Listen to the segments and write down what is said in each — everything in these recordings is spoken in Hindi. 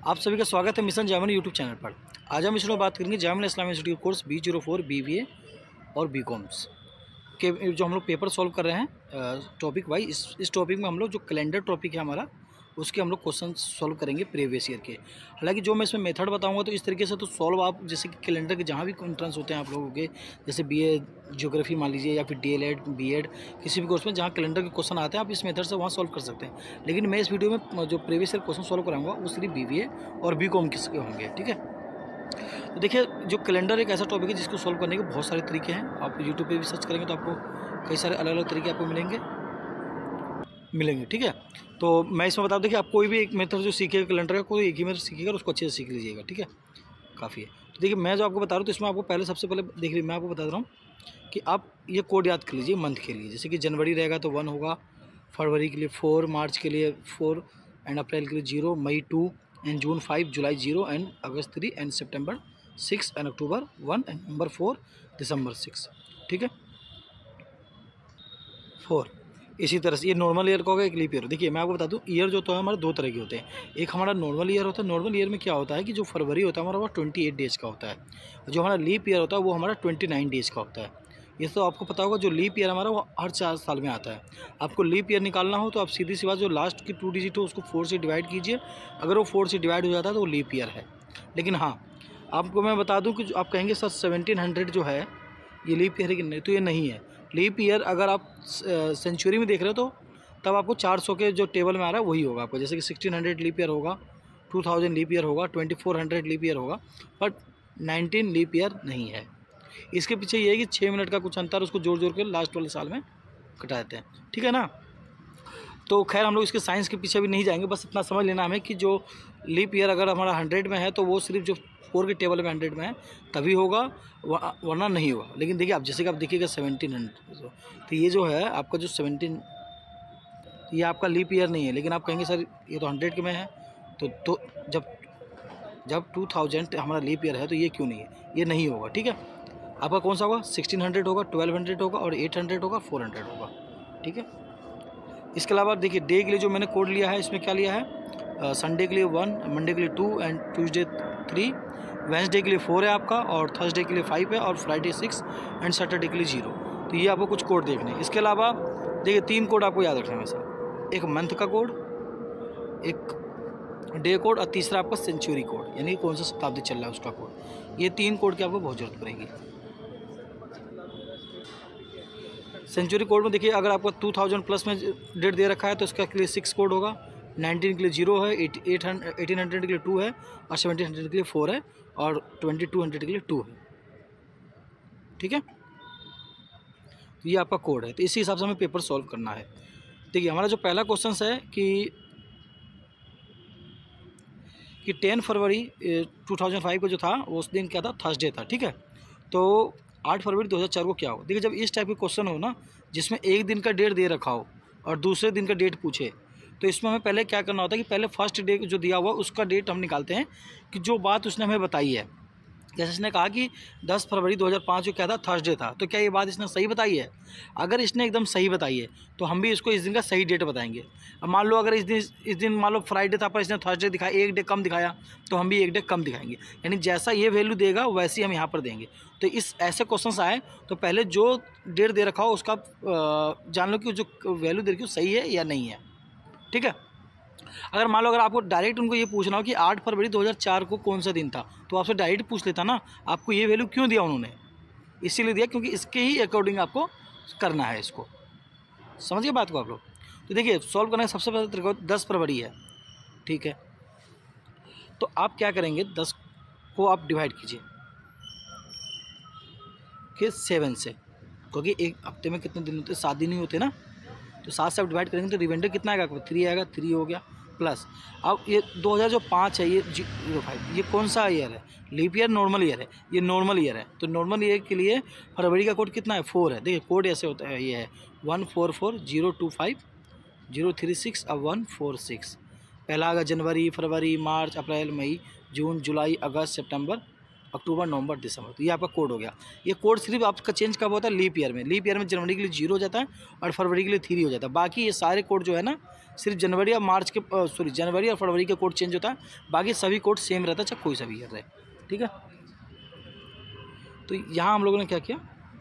आप सभी का स्वागत है मिशन जामिन यूट्यूब चैनल पर। आज हम इसमें बात करेंगे Jamin Islami institute course B04 BBA और BComs के जो हम लोग पेपर सॉल्व कर रहे हैं टॉपिक वाइज। इस टॉपिक में हम लोग जो कैलेंडर टॉपिक है हमारा उसके हम लोग क्वेश्चन सॉल्व करेंगे प्रीवियस ईयर के। हालांकि जो मैं इसमें मेथड बताऊंगा तो इस तरीके से तो सॉल्व आप जैसे कि कैलेंडर के जहाँ भी एंट्रेंस होते हैं आप लोगों के, जैसे BA ज्योग्राफी मान लीजिए या फिर DLED BEd किसी भी कोर्स में जहाँ कैलेंडर के क्वेश्चन आते हैं आप इस मेथड से वहाँ सॉल्व कर सकते हैं। लेकिन मैं इस वीडियो में जो प्रीवियस ईयर क्वेश्चन सॉल्व कराऊंगा वो सिर्फ BBA और BCom किसके होंगे, ठीक है। तो देखिए, जो कैलेंडर एक ऐसा टॉपिक है जिसको सॉल्व करने के बहुत सारे तरीके हैं। आप यूट्यूब पे भी सर्च करेंगे तो आपको कई सारे अलग अलग तरीके आपको मिलेंगे, ठीक है। तो मैं इसमें बता दूं कि आप कोई भी एक मेथड जो सीखेगा कैलेंडर का, कोई एक ही मेथड सीखेगा उसको अच्छे से सीख लीजिएगा, ठीक है, काफ़ी है। तो देखिए, मैं जो आपको बता रहा हूँ तो इसमें आपको पहले सबसे पहले देखिए मैं आपको बता रहा हूँ कि आप ये कोड याद कर लीजिए मंथ के लिए। जैसे कि जनवरी रहेगा तो 1 होगा, फरवरी के लिए 4, मार्च के लिए 4 एंड अप्रैल के लिए 0, मई 2 एंड जून 5, जुलाई 0 एंड अगस्त 3 एंड सितंबर 6 एंड अक्टूबर 1 एंड नवंबर 4, दिसंबर 6, ठीक है, 4। इसी तरह से ये नॉर्मल ईयर का होगा, एक लीप ईयर। देखिए मैं आपको बता दूं, ईयर जो होता है हमारे दो तरह के होते हैं। एक हमारा नॉर्मल ईयर होता है। नॉर्मल ईयर में क्या होता है कि जो फरवरी होता है हमारा वो 28 डेज़ का होता है। जो हमारा लीप ईयर होता है वो हमारा 29 डेज़ का होता है। ये तो आपको पता होगा, जो लीप ईयर हमारा वो हर 4 साल में आता है। आपको लीप ईयर निकालना हो तो आप सीधी सी बात, जो लास्ट की 2 डिजिट हो उसको 4 से डिवाइड कीजिए। अगर वो 4 से डिवाइड हो जाता है तो वो लीप ईयर है। लेकिन हाँ, आपको मैं बता दूँ कि आप कहेंगे सर 1700 जो है ये लीप ईयर है कि नहीं, तो ये नहीं है। लीप ईयर अगर आप सेंचुरी में देख रहे हो तो तब आपको 400 के जो टेबल में आ रहा है वही होगा आपको। जैसे कि 1600 लीप ईयर होगा, 2000 लीप ईयर होगा, 2400 लीप ईयर होगा, बट 19 लीप ईयर नहीं है। इसके पीछे ये है कि 6 मिनट का कुछ अंतर उसको जोड़ के लास्ट वाले साल में कटा देते हैं, ठीक है ना। तो खैर हम लोग इसके साइंस के पीछे भी नहीं जाएंगे, बस इतना समझ लेना हमें कि जो लीप ईयर अगर हमारा 100 में है तो वो सिर्फ जो 4 के टेबल में 100 में है तभी होगा, वरना नहीं होगा। लेकिन देखिए, आप जैसे कि आप देखिएगा 1700, तो ये जो है आपका जो 17, ये आपका लीप ईयर नहीं है। लेकिन आप कहेंगे सर ये तो 100 के में है, तो जब 2000 हमारा लीप ईयर है तो ये क्यों नहीं है, ये नहीं होगा, ठीक है। आपका कौन सा होगा, 1600 होगा, 1200 होगा और 800 होगा, 400 होगा, ठीक है। इसके अलावा देखिए, डे के लिए जो मैंने कोड लिया है इसमें क्या लिया है, संडे के लिए 1, मंडे के लिए 2 एंड ट्यूसडे 3, वेंसडे के लिए 4 है आपका, और थर्सडे के लिए 5 है, और फ्राइडे 6 एंड सैटरडे के लिए 0। तो ये आपको कुछ कोड देखने हैं। इसके अलावा देखिए 3 कोड आपको याद रखना है वैसे, एक मंथ का कोड, एक डे कोड और तीसरा आपका सेंचुरी कोड, यानी कौन सा शताब्दी चल रहा है उसका कोड। ये 3 कोड की आपको बहुत जरूरत पड़ेगी। सेंचुरी कोड में देखिए, अगर आपको 2000 प्लस में डेट दे रखा है तो इसका के लिए 6 कोड होगा, 19 के लिए 0 है, 1800 के लिए 2 है, और 1700 के लिए 4 है, और 2200 के लिए 2 है, ठीक है। तो ये आपका कोड है। तो इसी हिसाब से हमें पेपर सॉल्व करना है। देखिए, हमारा जो पहला क्वेश्चन है कि 10 फरवरी 2005 को जो था वो उस दिन क्या था, थर्सडे था, ठीक है। तो 8 फरवरी 2004 को क्या हो। देखिए, जब इस टाइप के क्वेश्चन हो ना जिसमें एक दिन का डेट दे रखा हो और दूसरे दिन का डेट पूछे, तो इसमें हमें पहले क्या करना होता है कि पहले फर्स्ट डे जो दिया हुआ उसका डेट हम निकालते हैं कि जो बात उसने हमें बताई है। जैसे इसने कहा कि 10 फरवरी 2005 को क्या था, थर्सडे था, तो क्या ये बात इसने सही बताई है। अगर इसने एकदम सही बताई है तो हम भी इसको इस दिन का सही डेट बताएंगे। अब मान लो अगर इस दिन मान लो फ्राइडे था पर इसने थर्सडे दिखाया, एक डे कम दिखाया, तो हम भी एक डे कम दिखाएंगे। यानी जैसा ये वैल्यू देगा वैसे ही हम यहाँ पर देंगे। तो इस ऐसे क्वेश्चन आए तो पहले जो डेट दे रखा हो उसका जान लो कि जो वैल्यू दे रखी हो सही है या नहीं है, ठीक है। अगर मान लो अगर आपको डायरेक्ट उनको ये पूछना हो कि 8 फरवरी 2004 को कौन सा दिन था, तो आपसे डायरेक्ट पूछ लेता ना, आपको ये वैल्यू क्यों दिया उन्होंने, इसीलिए दिया क्योंकि इसके ही अकॉर्डिंग आपको करना है इसको। समझिए बात को आप लोग। तो देखिए, सॉल्व करने का सबसे पहले तरीका 10 फरवरी है, ठीक है। तो आप क्या करेंगे, 10 को आप डिवाइड कीजिए कि 7 से, क्योंकि एक हफ्ते में कितने दिन होते हैं, 7 दिन ही होते हैं ना। तो 7 से आप डिवाइड करेंगे तो रिमाइंडर कितना आएगा आपको, 3 आएगा, 3 हो गया प्लस। अब ये 2005 है, ये 05, ये कौन सा ईयर है, लीप ईयर, नॉर्मल ईयर है, ये नॉर्मल ईयर है। तो नॉर्मल ईयर के लिए फरवरी का कोड कितना है, 4 है। देखिए कोड ऐसे होता है, ये है 144025 अब 146। पहला आएगा जनवरी, फरवरी, मार्च, अप्रैल, मई, जून, जुलाई, अगस्त, सितंबर, अक्टूबर, नवंबर, दिसंबर। तो ये आपका कोड हो गया। ये कोड सिर्फ आपका चेंज कब होता है? लीप ईयर में। लीप ईयर में जनवरी के लिए 0 हो जाता है और फरवरी के लिए 3 हो जाता है। बाकी ये सारे कोड जो है ना, सिर्फ जनवरी और मार्च के जनवरी और फरवरी का कोड चेंज होता है, बाकी सभी कोड सेम रहता है, चाहे कोई सा भी ईयर रहे। ठीक है, तो यहाँ हम लोगों ने क्या किया,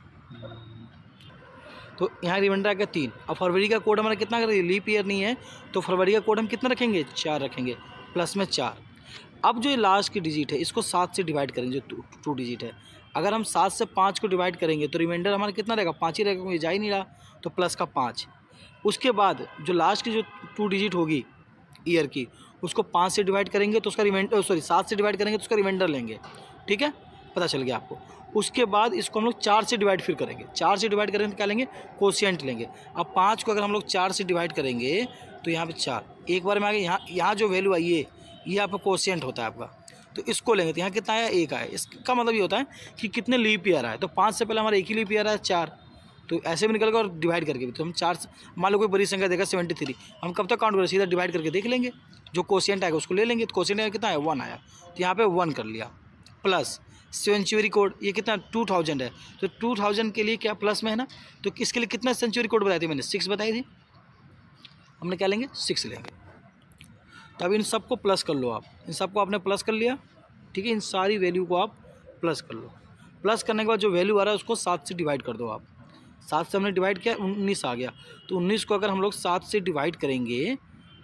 तो यहाँ रिमाइंडर आ गया 3। अब फरवरी का कोड हमारा कितना करेंगे? लीप ईयर नहीं है तो फरवरी का कोड हम कितना रखेंगे? 4 रखेंगे, प्लस में 4। अब जो ये लास्ट की डिजिट है इसको 7 से डिवाइड करेंगे, जो 2 डिजिट है। अगर हम 7 से 5 को डिवाइड करेंगे तो रिमाइंडर हमारा कितना रहेगा? 5 ही रहेगा, क्योंकि जा ही नहीं रहा, तो प्लस का 5। उसके बाद जो लास्ट की जो 2 डिजिट होगी ईयर की, उसको 5 से डिवाइड करेंगे तो उसका रिमाइंडर 7 से डिवाइड करेंगे तो उसका रिमाइंडर लेंगे। ठीक है, पता चल गया आपको। उसके बाद इसको हम लोग 4 से डिवाइड फिर करेंगे। 4 से डिवाइड करेंगे तो क्या लेंगे? कोशिएंट लेंगे। अब 5 को अगर हम लोग 4 से डिवाइड करेंगे तो यहाँ पे 4 एक बार में आ गया। यहाँ जो वैल्यू आई है ये आपका कोशिएंट होता है आपका, तो इसको लेंगे। तो यहाँ कितना आया? 1 आया। इसका मतलब ये होता है कि कितने लीप ईयर आए। तो 5 से पहले हमारा एक ही लीप ईयर आया 4, तो ऐसे भी निकल गया और डिवाइड करके भी। तो हम 4 से, मान लो कोई बड़ी संख्या देगा 73, हम कब तक काउंट करें? सीधा डिवाइड करके देख लेंगे, जो कोशिएंट आएगा उसको ले लेंगे। तो कोशिएंट कितना आया? 1 आया, तो यहाँ पे 1 कर लिया। प्लस सेंचुरी कोड ये कितना? 2000 है, तो 2000 के लिए क्या प्लस में है ना, तो इसके लिए कितना सेंचुरी कोड बताई थी मैंने? 6 बताई थी। हमने क्या लेंगे? 6 लेंगे। तो अब इन सबको प्लस कर लो आप, इन सबको आपने प्लस कर लिया। ठीक है, इन सारी वैल्यू को आप प्लस कर लो। प्लस करने के बाद जो वैल्यू आ रहा है उसको 7 से डिवाइड कर दो आप। 7 से हमने डिवाइड किया, 19 आ गया। तो 19 को अगर हम लोग 7 से डिवाइड करेंगे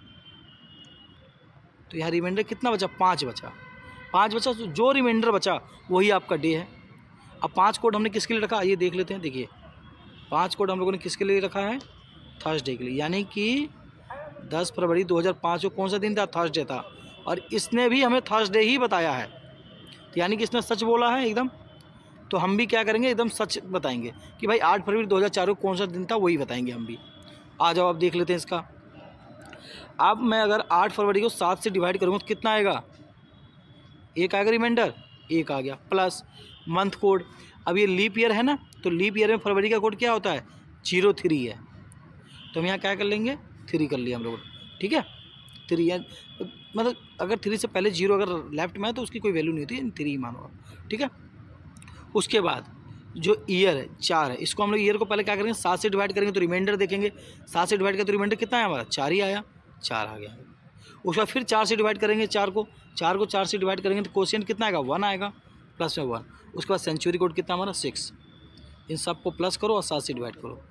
तो यहाँ रिमाइंडर कितना बचा? 5 बचा। 5 बचा, तो जो रिमाइंडर बचा वही आपका डे है। अब 5 कोड हमने किसके लिए रखा ये देख लेते हैं। देखिए 5 कोड हम लोगों ने किसके लिए रखा है? थर्सडे के लिए, यानी कि 10 फरवरी 2005 को कौन सा दिन था? थर्सडे था। और इसने भी हमें थर्सडे ही बताया है, तो यानी कि इसने सच बोला है एकदम। तो हम भी क्या करेंगे? एकदम सच बताएंगे कि भाई 8 फरवरी 2004 को कौन सा दिन था, वही बताएंगे हम भी। आ जाओ अब देख लेते हैं इसका। अब मैं अगर 8 फरवरी को 7 से डिवाइड करूँगा तो कितना आएगा? 1 आएगा रिमाइंडर, 1 आ गया। प्लस मंथ कोड, अब ये लीप ईयर है ना, तो लीप ईयर में फरवरी का कोड क्या होता है? 03 है, तो हम यहाँ क्या कर लेंगे? 3 कर लिया हम लोग। ठीक है, 3 है, मतलब अगर 3 से पहले 0 अगर लेफ्ट में है तो उसकी कोई वैल्यू नहीं होती, 3 ही मानो आप। ठीक है, उसके बाद जो ईयर है 4 है, इसको हम लोग ईयर को पहले क्या करेंगे? 7 से डिवाइड करेंगे तो रिमाइंडर देखेंगे। 7 से डिवाइड करें तो रिमाइंडर कितना है हमारा? 4 ही आया, 4 आ गया। उसके बाद फिर 4 से डिवाइड करेंगे, 4 को 4 से डिवाइड करेंगे तो कोशिएंट कितना आएगा? 1 आएगा, प्लस में 1। उसके बाद सेंचुरी कोड कितना हमारा? 6। इन सब को प्लस करो और 7 से डिवाइड करो।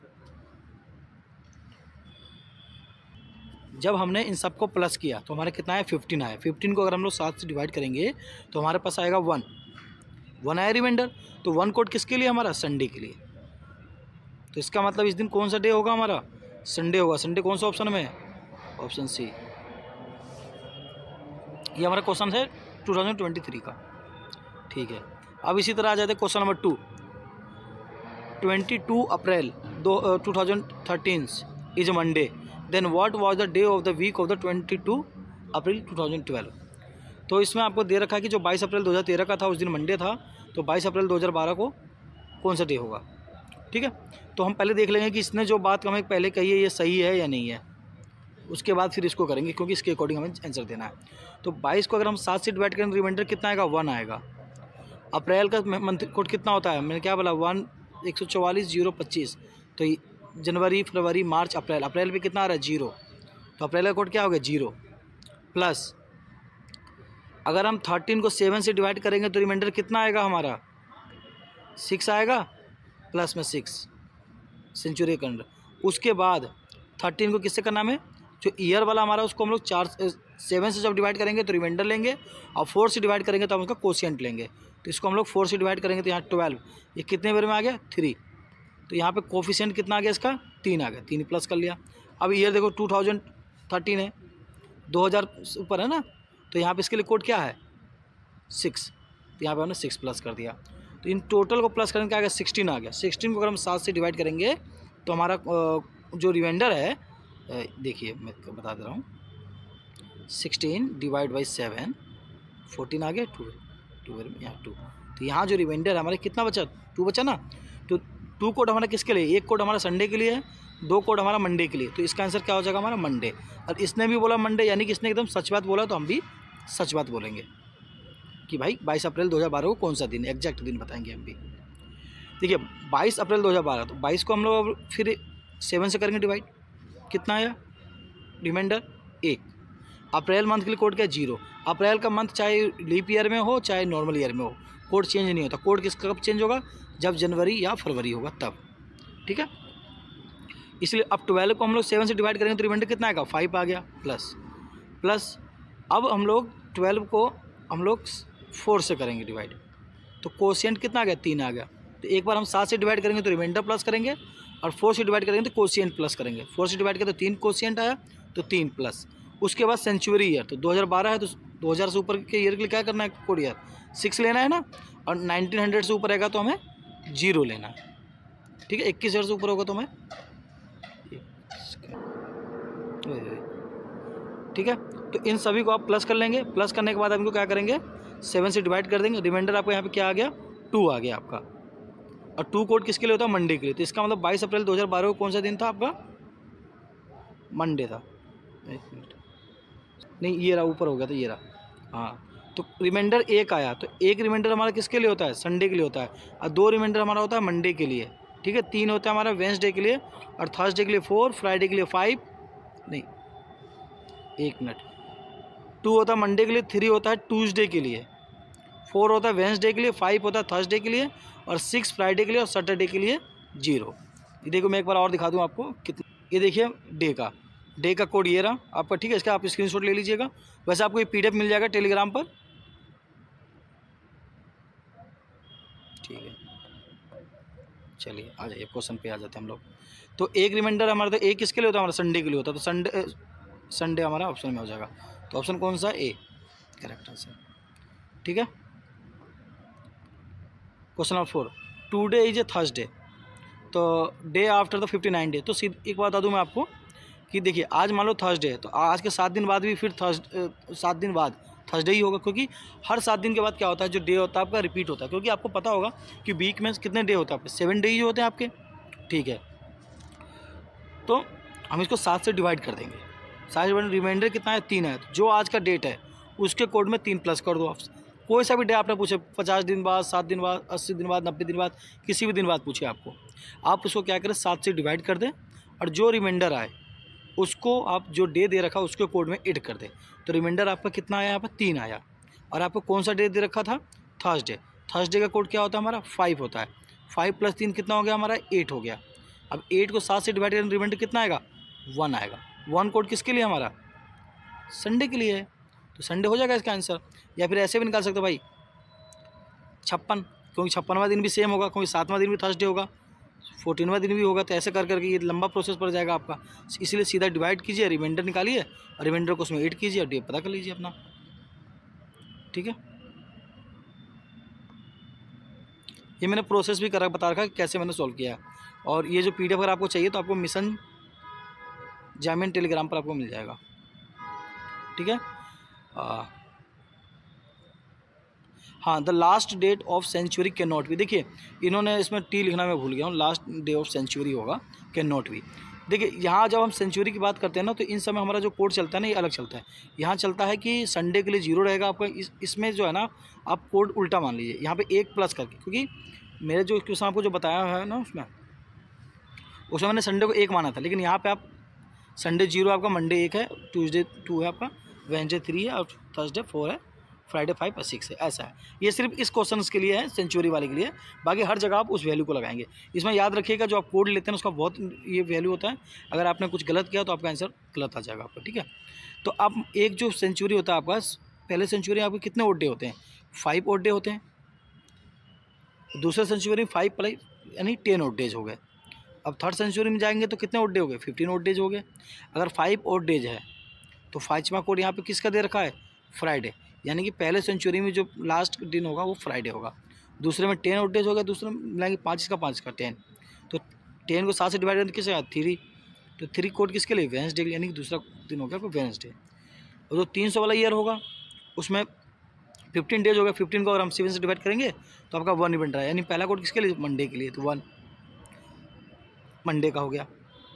जब हमने इन सबको प्लस किया तो हमारा कितना है? 15 आया। 15 को अगर हम लोग 7 से डिवाइड करेंगे तो हमारे पास आएगा 1 आया रिमाइंडर। तो 1 कोड किसके लिए? हमारा संडे के लिए। तो इसका मतलब इस दिन कौन सा डे होगा? हमारा संडे होगा। संडे कौन सा ऑप्शन में है? Option C. ये हमारा क्वेश्चन है 2023 का। ठीक है, अब इसी तरह आ जाते हैं question number 2। 22 April 2013 is Monday, then what was the day of the week of the 22 April 2012। तो इसमें आपको दे रखा है कि जो 22 अप्रैल 2013 का था उस दिन मंडे था, तो 22 अप्रैल 2012 को कौन सा डे होगा। ठीक है, तो हम पहले देख लेंगे कि इसने जो बात हमें पहले कही है ये सही है या नहीं है, उसके बाद फिर इसको करेंगे, क्योंकि इसके अकॉर्डिंग हमें आंसर देना है। तो 22 को अगर हम 7 से डिवाइड करें रिमाइंडर कितना आएगा? 1 आएगा। अप्रैल का मंथ कोड कितना होता है? मैंने क्या बोला? 144,025। तो जनवरी, फरवरी, मार्च, अप्रैल। अप्रैल पे कितना आ रहा है? 0। तो अप्रैल का कोड क्या हो गया? 0। प्लस अगर हम 13 को 7 से डिवाइड करेंगे तो रिमाइंडर कितना आएगा हमारा? 6 आएगा, प्लस में 6 सेंचुरी के अंदर। उसके बाद 13 को किससे करना है? जो ईयर वाला हमारा उसको हम लोग 7 से जब डिवाइड करेंगे तो रिमाइंडर लेंगे, और 4 से डिवाइड करेंगे तो हम उसका कोशिएंट लेंगे। तो इसको हम लोग 4 से डिवाइड करेंगे तो यहाँ 12, ये कितने बार में आ गया? 3। तो यहाँ पे कोफिशिएंट कितना आ गया इसका? 3 आ गया, 3 प्लस कर लिया। अब ईयर देखो 2013 है, 2000 ऊपर है ना, तो यहाँ पे इसके लिए कोड क्या है? 6। तो यहाँ पे हमने 6 प्लस कर दिया। तो इन टोटल को प्लस करेंगे क्या आ गया? 16 आ गया। 16 को अगर हम 7 से डिवाइड करेंगे तो हमारा जो रिमाइंडर है, देखिए मैं बता दे रहा हूँ, 16 डिवाइड बाई 7, 14 आ गया। 2 यहाँ 2। तो यहाँ जो रिमाइंडर है हमारे कितना बचा? 2 बचा ना। तो 2 कोड हमारा किसके लिए? एक कोड हमारा संडे के लिए है, 2 कोड हमारा मंडे के लिए। तो इसका आंसर क्या हो जाएगा हमारा? मंडे। और इसने भी बोला मंडे, यानी कि इसने एकदम सच बात बोला, तो हम भी सच बात बोलेंगे। कि भाई 22 अप्रैल 2012 को कौन सा दिन, एग्जैक्ट दिन बताएंगे हम भी। देखिए 22 अप्रैल 2012, तो 22 को हम लोग अब फिर 7 से करेंगे डिवाइड, कितना आया रिमाइंडर 1। अप्रैल मंथ के लिए कोड क्या है 0। अप्रैल का मंथ चाहे लीप ईयर में हो चाहे नॉर्मल ईयर में हो, कोड चेंज नहीं होता। कोड कब चेंज होगा, जब जनवरी या फरवरी होगा तब, ठीक है। इसलिए अब 12 को हम लोग 7 से डिवाइड करेंगे तो रिमाइंडर कितना आएगा 5 आ गया, प्लस अब हम लोग 12 को हम लोग 4 से करेंगे डिवाइड, तो कोशिएंट कितना आ गया 3 आ गया। तो एक बार हम 7 से डिवाइड करेंगे तो रिमाइंडर प्लस करेंगे, और 4 से डिवाइड करेंगे तो कोशिएंट प्लस करेंगे। 4 से डिवाइड करें तो 3 कोशिएंट आया, तो 3 प्लस। उसके बाद सेंचुरी ईयर, तो 2012 है तो 2000 से ऊपर के ईयर के लिए क्या करना है कोड ईयर 6 लेना है ना, और 1900 से ऊपर रहेगा तो हमें 0 लेना है, ठीक है। 21,000 से ऊपर होगा तो हमें, ठीक है। तो इन सभी को आप प्लस कर लेंगे, प्लस करने के बाद आप इनको क्या करेंगे 7 से डिवाइड कर देंगे। रिमाइंडर आपको यहाँ पे क्या आ गया 2 आ गया आपका, और 2 कोड किसके लिए होता है मंडे के लिए। तो इसका मतलब 22 अप्रैल 2012 को कौन सा दिन था आपका, मंडे था। एक मिनट, नहीं ये रहा ऊपर हो गया, तो ये रहा, हाँ। तो रिमाइंडर 1 आया, तो एक रिमाइंडर हमारा किसके लिए होता है संडे के लिए होता है, और 2 रिमाइंडर हमारा होता है मंडे के लिए, ठीक है। 3 होता है हमारा वेंसडे के लिए, और थर्सडे के लिए 4, फ्राइडे के लिए 5, नहीं एक मिनट, 2 होता है मंडे के लिए, 3 होता है ट्यूसडे के लिए, 4 होता है वेंसडे के लिए, 5 होता है थर्सडे के लिए, और 6 फ्राइडे के लिए, और सैटरडे के लिए 0। ये देखो मैं एक बार और दिखा दूँ आपको कितना, ये देखिए डे का कोड ये रहा आपका, ठीक है। इसका आप स्क्रीनशॉट ले लीजिएगा। वैसे आपको ये PDF मिल जाएगा टेलीग्राम पर, ठीक है। चलिए आ जाइए क्वेश्चन पे आ जाते हैं हम लोग। तो एक रिमाइंडर हमारा, तो एक किसके लिए होता है हमारा संडे के लिए होता है, तो संडे हमारा ऑप्शन में हो जाएगा। तो ऑप्शन कौन सा ए, करेक्ट आंसर, ठीक है। Question number 4, today is a Thursday, तो डे आफ्टर द 59 डे। तो एक बात बता दूँ मैं आपको कि देखिए आज मान लो थर्सडे है, तो आज के 7 दिन बाद भी फिर 7 दिन बाद थर्सडे ही होगा, क्योंकि हर 7 दिन के बाद क्या होता है जो डे होता है आपका रिपीट होता है। क्योंकि आपको पता होगा कि वीक में कितने डे होते हैं आपके, 7 डे ही होते हैं आपके, ठीक है। तो हम इसको 7 से डिवाइड कर देंगे, 7 रिमाइंडर कितना है 3 है, तो जो आज का डेट है उसके कोड में 3 प्लस कर दो आप। कोई सा भी डे आपने पूछे, 50 दिन बाद, 7 दिन बाद, 80 दिन बाद, 90 दिन बाद, किसी भी दिन बाद पूछे आपको, आप उसको क्या करें 7 से डिवाइड कर दें, और जो रिमाइंडर आए उसको आप जो डे दे रखा उसके कोड में ऐड कर दें। तो रिमाइंडर आपका कितना आया यहाँ पर 3 आया, और आपको कौन सा डे दे रखा था थर्सडे। थर्सडे का कोड क्या होता है हमारा 5 होता है, 5 + 3 कितना हो गया हमारा 8 हो गया। अब 8 को 7 से डिवाइड करें रिमाइंडर कितना आएगा 1 आएगा। 1 कोड किसके लिए हमारा संडे के लिए है, तो संडे हो जाएगा इसका आंसर। या फिर ऐसे भी निकाल सकते हो भाई 56, क्योंकि 56वां दिन भी सेम होगा, क्योंकि 7वां दिन भी थर्सडे होगा, 14वां दिन भी होगा। तो ऐसे कर करके ये लंबा प्रोसेस पड़ जाएगा आपका, इसलिए सीधा डिवाइड कीजिए, रिमाइंडर निकालिए, और रिमाइंडर को उसमें ऐड कीजिए, और डे पता कर लीजिए अपना, ठीक है। ये मैंने प्रोसेस भी करा बता रखा है कैसे मैंने सॉल्व किया है। और ये जो PDF अगर आपको चाहिए तो आपको मिशन जामिन टेलीग्राम पर आपको मिल जाएगा, ठीक है। हाँ, the last date of century cannot be, देखिए इन्होंने इसमें टी लिखना मैं भूल गया हूँ, लास्ट डे ऑफ सेंचुरी होगा कैन नॉट बी। देखिए यहाँ जब हम सेंचुरी की बात करते हैं ना, तो इन समय हमारा जो कोड चलता है ना ये अलग चलता है। यहाँ चलता है कि संडे के लिए 0 रहेगा आपका, इसमें जो है ना आप कोड उल्टा मान लीजिए, यहाँ पे 1 प्लस करके, क्योंकि मेरे जो क्वेश्चन आपको जो बताया है ना उसमें मैंने संडे को 1 माना था, लेकिन यहाँ पर आप संडे 0 आपका, मंडे 1 है, ट्यूसडे 2 है आपका, वेडनेसडे 3 है, और थर्सडे 4 है, फ्राइडे 5 और 6 है, ऐसा है। ये सिर्फ इस क्वेश्चन के लिए है, सेंचुरी वाले के लिए। बाकी हर जगह आप उस वैल्यू को लगाएंगे। इसमें याद रखिएगा जो आप कोड लेते हैं उसका बहुत ये वैल्यू होता है, अगर आपने कुछ गलत किया तो आपका आंसर गलत आ जाएगा आपका, ठीक है। तो अब एक जो सेंचुरी होता है आपका, पहले सेंचुरी आपके कितने ओड डे होते हैं 5 ओड डे होते हैं, दूसरे सेंचुरी में 5 प्लस यानी 10 ओड डेज हो गए। अब थर्ड सेंचुरी में जाएंगे तो कितने ओड डे हो गए 15 ओड डेज हो गए। अगर 5 ओड डेज है तो 5वां कोड यहाँ पे किसका दे रखा है फ्राइडे, यानी कि पहले सेंचुरी में जो लास्ट दिन होगा वो फ्राइडे होगा। दूसरे में 10 ओड डेज हो गया, दूसरे में मिलाएंगे 5 का 5 का 10, तो 10 को 7 से डिवाइड करके किससे 3, तो 3 कोड किसके लिए वेडनेसडे के लिए, यानी कि दूसरा दिन हो गया आपको वेडनेसडे। और जो 300 वाला ईयर होगा उसमें 15 डेज हो गया, 15 को अगर हम 7 से डिवाइड करेंगे तो आपका 1 ही बन रहा है, यानी पहला कोड किसके लिए मंडे के लिए, तो 1 मंडे का हो गया।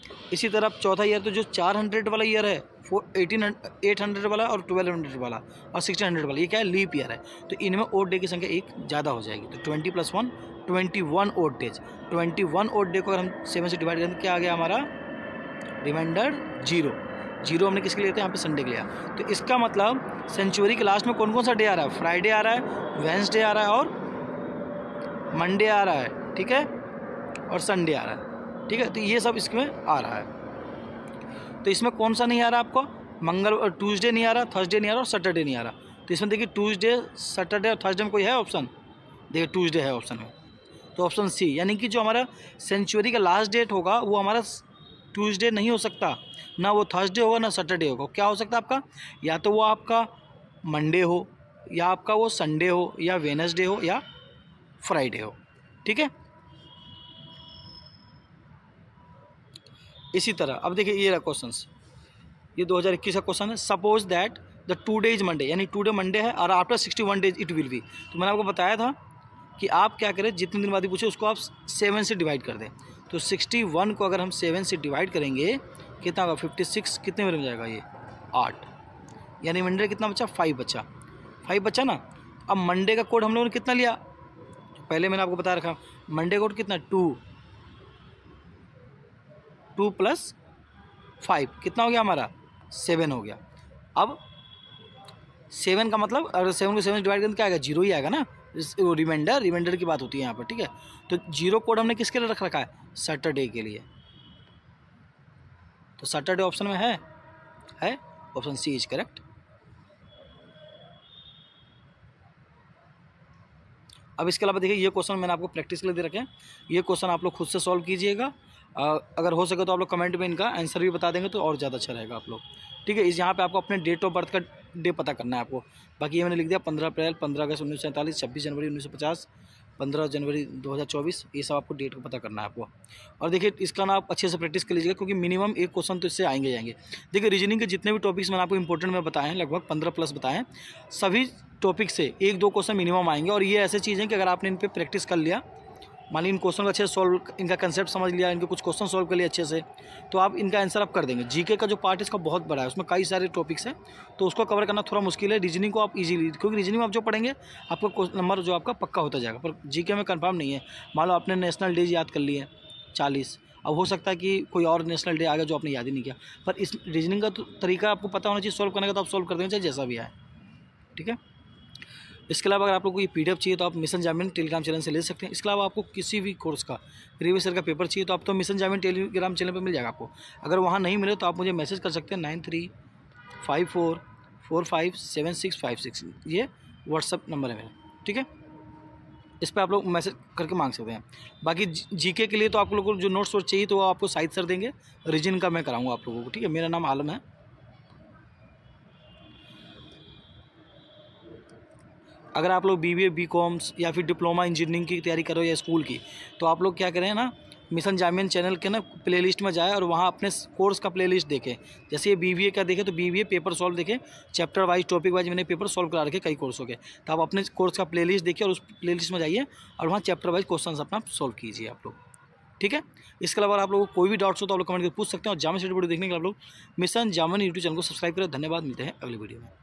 इसी तरह चौथा ईयर तो जो 400 वाला ईयर है, 800 वाला और 1200 वाला और 1600 वाला, ये क्या है, लीप ईयर है। तो इनमें ओड डे की संख्या एक ज़्यादा हो जाएगी। तो 20 + 1 21 ओड डेज। 21 ओड डे को अगर हम 7 से डिवाइड करें तो क्या आ गया हमारा, रिमाइंडर 0। 0 हमने किसके लिए था, यहाँ पे संडे के लिया। तो इसका मतलब सेंचुरी के लास्ट में कौन कौन सा डे आ रहा है, फ्राइडे आ रहा है, वेंसडे आ रहा है और मंडे आ रहा है, ठीक है, और संडे आ रहा है, ठीक है। तो ये सब इसमें आ रहा है। तो इसमें कौन सा नहीं आ रहा आपको, ट्यूसडे नहीं आ रहा, थर्सडे नहीं आ रहा और सैटरडे नहीं आ रहा। तो इसमें देखिए ट्यूसडे, सैटरडे और थर्सडे में कोई है ऑप्शन, देखिए ट्यूसडे है ऑप्शन में। तो ऑप्शन सी, यानी कि जो हमारा सेंचुरी का लास्ट डेट होगा वो हमारा ट्यूसडे नहीं हो सकता, ना वो थर्सडे होगा ना सैटरडे होगा। क्या हो सकता है आपका, या तो वो आपका मंडे हो, या आपका वो संडे हो, या वेडनेसडे हो, या फ्राइडे हो, ठीक है। इसी तरह अब देखिए ये रहा क्वेश्चंस, ये 2021 का क्वेश्चन है। Suppose that the today is Monday, यानी टुडे मंडे है और after 61 days it will be. तो मैंने आपको बताया था कि आप क्या करें, जितने दिन बाद ही पूछे उसको आप 7 से डिवाइड कर दें। तो 61 को अगर हम 7 से डिवाइड करेंगे कितना होगा, 56, कितने में जाएगा ये 8, यानी मंडे कितना बचा, 5 बचा, 5 बचा ना। अब मंडे का कोड हम लोगों ने कितना लिया, पहले मैंने आपको बता रखा, मंडे कोड कितना 2 + 5 कितना हो गया हमारा, 7 हो गया। अब 7 का मतलब अगर 7 को 7 से डिवाइड करें तो क्या आएगा, 0 ही आएगा ना। रिमाइंडर की बात होती है यहाँ पर, ठीक है। तो 0 कोड हमने किसके लिए रख रखा है, सैटरडे के लिए। तो सैटरडे ऑप्शन में है ऑप्शन सी इज करेक्ट। अब इसके अलावा देखिए ये क्वेश्चन मैंने आपको प्रैक्टिस के लिए दे रखे हैं। ये क्वेश्चन आप लोग खुद से सॉल्व कीजिएगा। अगर हो सके तो आप लोग कमेंट में इनका आंसर भी बता देंगे तो और ज़्यादा अच्छा रहेगा आप लोग, ठीक है। इस यहाँ पे आपको अपने डेट ऑफ बर्थ का डे पता करना है आपको। बाकी ये मैंने लिख दिया 15 अप्रैल, 15 अगस्त 1947, 26 जनवरी 1950, 15 जनवरी 2024, ये सब आपको डेट को पता करना है आपको। और देखिए इसका ना आप अच्छे से प्रैक्टिस कर लीजिएगा क्योंकि मिनिमम एक क्वेश्चन तो इससे आएंगे। देखिए रीजनिंग के जितने भी टॉपिक्स मैंने आपको इंपॉर्टेंट में बताए हैं, लगभग 15+ बताए हैं, सभी टॉपिक से 1-2 क्वेश्चन मिनिमम आएंगे। और ये ऐसे चीज़ें कि अगर आपने इन पर प्रैक्टिस कर लिया, मान ली इन क्वेश्चन को अच्छे से सॉल्व, इनका कंसेप्ट समझ लिया, इनके कुछ क्वेश्चन सॉल्व कर लिया अच्छे से, तो आप इनका आंसर आप कर देंगे। जीके का जो पार्ट है इसका बहुत बड़ा है, उसमें कई सारे टॉपिक्स हैं, तो उसको कवर करना थोड़ा मुश्किल है। रीजनिंग को आप इजीली, क्योंकि रीजनिंग में आप जो पढ़ेंगे आपका नंबर जो आपका पक्का होता जाएगा, पर जीके में कंफर्म नहीं है। मान लो आपने नेशनल डेज याद कर लिए 40, अब हो सकता है कि कोई और नेशनल डे आ गया जो आपने याद ही नहीं किया, पर इस रीजनिंग का तो तरीका आपको पता होना चाहिए सॉल्व करने का, तो आप सॉल्व कर देंगे चाहे जैसा भी आए, ठीक है। इसके अलावा अगर आप लोग को ये PDF चाहिए तो आप मिशन जामिन टेलीग्राम चैनल से ले सकते हैं। इसके अलावा आपको किसी भी कोर्स का प्रीवियस ईयर का पेपर चाहिए तो आप तो मिशन जामिन टेलीग्राम चैनल पर मिल जाएगा आपको। अगर वहाँ नहीं मिले तो आप मुझे मैसेज कर सकते हैं 9354457656, ये व्हाट्सअप नंबर है मेरा, ठीक है। इस पर आप लोग मैसेज करके मांग सकते हैं। बाकी जीके के लिए तो आप लोगों को जो नोट्स चाहिए तो वो आपको साइड सर देंगे, रीजन का मैं कराऊँगा आप लोगों को, ठीक है। मेरा नाम आलम है। अगर आप लोग BBA BCom या फिर डिप्लोमा इंजीनियरिंग की तैयारी करो या स्कूल की, तो आप लोग क्या करें ना, मिशन जामिन चैनल के ना प्लेलिस्ट में जाए और वहाँ अपने कोर्स का प्लेलिस्ट देखें। जैसे ये BBA का देखें तो BBA पेपर सॉल्व देखें, चैप्टर वाइज टॉपिक वाइज मैंने पेपर सॉल्व करा रखे कई कोर्सों के। तो आप अपने कोर्स का प्लेलिस्ट देखिए और उस प्लेलिस्ट में जाइए और वहाँ चैप्टर वाइज क्वेश्चन अपना सॉल्व कीजिए आप लोग, ठीक है। इसके अलावा आप लोगों को कोई भी डाउट्स हो तो आप लोग कमेंट करके पूछ सकते हैं। और जामिन स्टडी वीडियो देखने के लिए आप लोग मिशन जामिन यूट्यूब चैनल को सब्सक्राइब करें। धन्यवाद, मिलते हैं अगली वीडियो में।